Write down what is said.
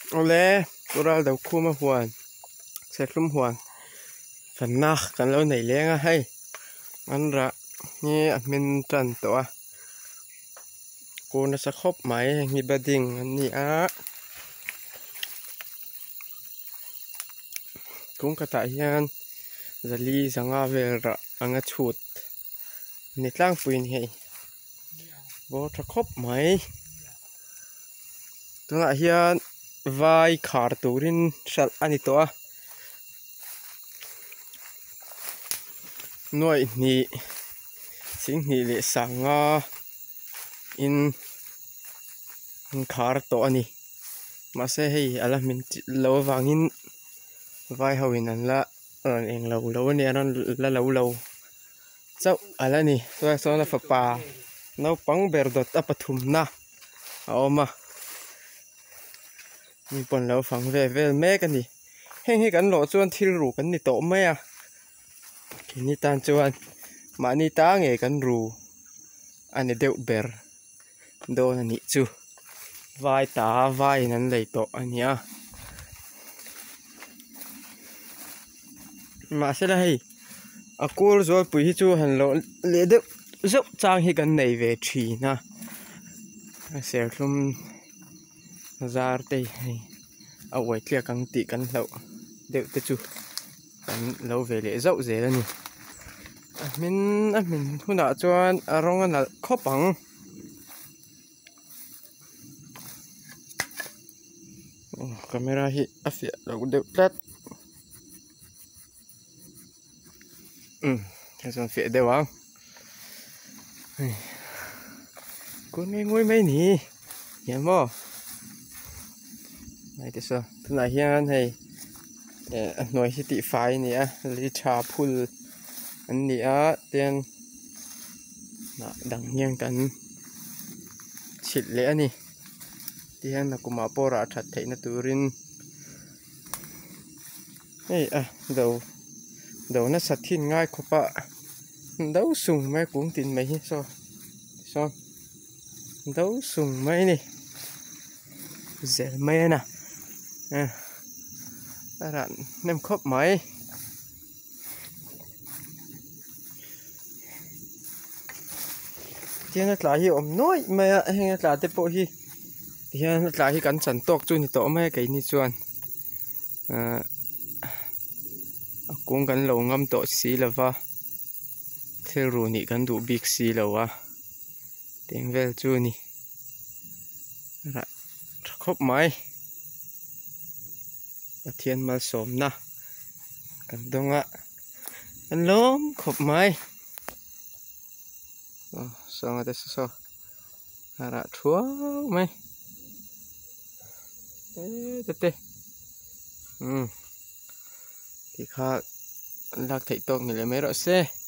Ole coral đầu khu mà huan sẽ lum huan phần nạc cần lâu nảy lên hay ăn ra như mình trần tổ cô nó sẽ khóc máy như bà đình anh nhỉ cũng có tại hiện giờ ly ra ngà về ra ăn chuột nít lang pin hay bố cho khóc máy tôi lại hiện vai khar turin sal anh to nuôi nị sinh nị lệ sang in khar to ani mà sẽ hay ala mình lâu vangin vai hậu in anh la em lâu lâu này nó là lâu lâu sau ala ni tôi nói là phật pa nó băng bèo đột áp thùng na mà mình còn lâu phẳng về mẹ cái gì hay cái lỗ chuan thiêu rủ cái gì tổ mẹ à cái này tan chuan mà ni ta nghe cái rủ anh ấy đều bèo đồ là nhị chu vai ta vai nên lấy tổ anh nhá mà sẽ là hay cô rồi bùi chu hành lộ lẽ được dốc trang hi cái này về chỉ na sẽ không ra đây hay ở ngoài kia căng tị căng lậu đều tới chu căng lâu về lẽ dậu dễ là nhỉ mình hôm nào cho rong là khó bằng camera hi afia lâu đều lát cái son phía đều không con nghe ngồi mấy nỉ nhắm mò này thế sao thế này hiện hay nói hi tị phai nè lấy trà phul anh nè tiền đằng nhang cần chít lẽ nè tiền là cũng mà bỏ ra thật thấy nó turin ấy đầu nó sạch thiên ngay của bạn đấu sùng mấy cũng tin mấy sao đấu sùng mấy nè dễ mấy nè bạn nem khóc mấy thì nó lại hiểu nói mà hay là tiếp bộ hi thì nó lại hi cắn sẵn tóc chui thì tổ mấy cái như chuan cũng gần lâu ngâm tổ xí là va theo rồi nị gần đủ big xí là va tiếng về chui nị khóc máy và thiên mà sớm na cần đông ạ anh lốm khóc máy sao người ta sao ra chúa mày tê thì khác lạc thấy tốt người lấy mấy rõ xe